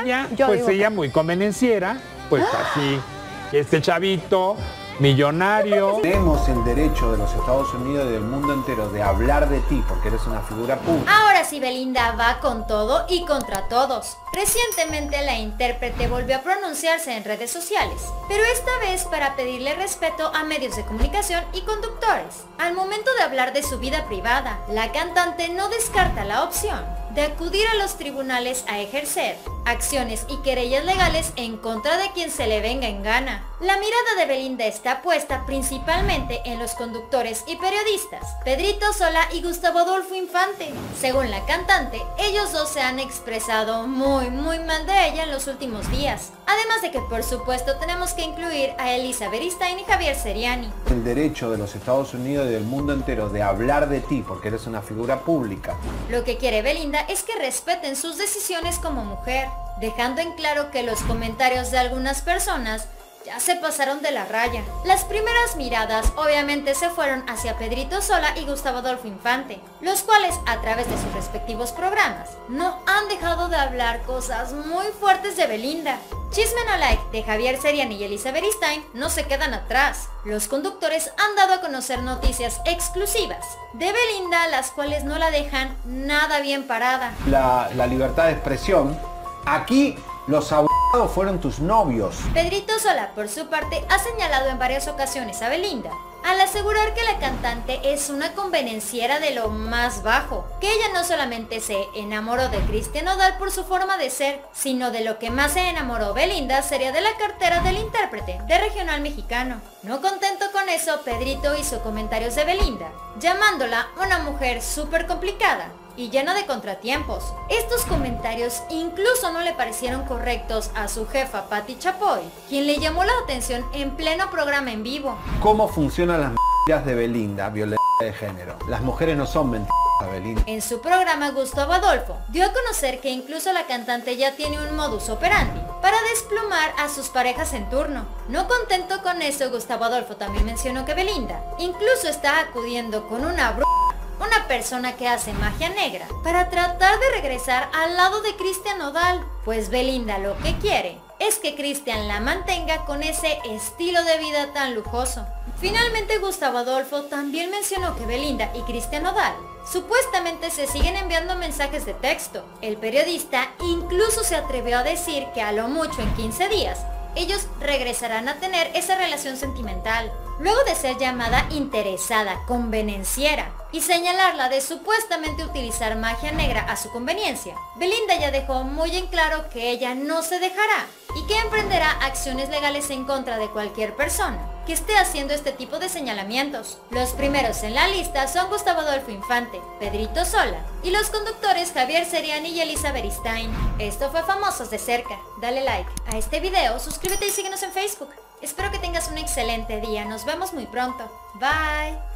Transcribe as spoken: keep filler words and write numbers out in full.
ella, Yo pues digo ella que... muy convenenciera, pues así, este chavito, millonario. Tenemos el derecho de los Estados Unidos y del mundo entero de hablar de ti porque eres una figura pública. Ahora sí, Belinda va con todo y contra todos. Recientemente la intérprete volvió a pronunciarse en redes sociales, pero esta vez para pedirle respeto a medios de comunicación y conductores. Al momento de hablar de su vida privada, la cantante no descarta la opción de acudir a los tribunales a ejercer acciones y querellas legales en contra de quien se le venga en gana. La mirada de Belinda está puesta principalmente en los conductores y periodistas, Pedrito Sola y Gustavo Adolfo Infante. Según la cantante, ellos dos se han expresado muy muy mal de ella en los últimos días. Además de que por supuesto tenemos que incluir a Elisa Beristain y Javier Seriani. El derecho de los Estados Unidos y del mundo entero de hablar de ti porque eres una figura pública. Lo que quiere Belinda es que respeten sus decisiones como mujer, dejando en claro que los comentarios de algunas personas ya se pasaron de la raya. Las primeras miradas obviamente se fueron hacia Pedrito Sola y Gustavo Adolfo Infante, los cuales a través de sus respectivos programas no han dejado de hablar cosas muy fuertes de Belinda. Chisme No Like de Javier Seriani y Elisa Beristain no se quedan atrás. Los conductores han dado a conocer noticias exclusivas de Belinda, las cuales no la dejan nada bien parada. La, la libertad de expresión, aquí los abogados fueron tus novios. Pedrito Sola, por su parte, ha señalado en varias ocasiones a Belinda al asegurar que la cantante es una convenenciera de lo más bajo, que ella no solamente se enamoró de Cristian Nodal por su forma de ser, sino de lo que más se enamoró Belinda sería de la cartera del intérprete de regional mexicano. No contento con eso, Pedrito hizo comentarios de Belinda, llamándola una mujer súper complicada y llena de contratiempos. Estos comentarios incluso no le parecieron correctos a su jefa Pati Chapoy, quien le llamó la atención en pleno programa en vivo. ¿Cómo funcionan las mentiras de Belinda? Violencia de género. Las mujeres no son mentiras, Belinda. En su programa, Gustavo Adolfo dio a conocer que incluso la cantante ya tiene un modus operandi para desplumar a sus parejas en turno. No contento con eso, Gustavo Adolfo también mencionó que Belinda incluso está acudiendo con una bruja, una persona que hace magia negra, para tratar de regresar al lado de Cristian Nodal, pues Belinda lo que quiere es que Cristian la mantenga con ese estilo de vida tan lujoso. Finalmente, Gustavo Adolfo también mencionó que Belinda y Cristian Nodal supuestamente se siguen enviando mensajes de texto. El periodista incluso se atrevió a decir que a lo mucho en quince días ellos regresarán a tener esa relación sentimental, luego de ser llamada interesada, convenenciera y señalarla de supuestamente utilizar magia negra a su conveniencia. Belinda ya dejó muy en claro que ella no se dejará y que emprenderá acciones legales en contra de cualquier persona que esté haciendo este tipo de señalamientos. Los primeros en la lista son Gustavo Adolfo Infante, Pedrito Sola y los conductores Javier Seriani y Elisa Beristain. Esto fue Famosos de Cerca. Dale like a este video, suscríbete y síguenos en Facebook. Espero que tengas un excelente día. Nos vemos muy pronto. Bye.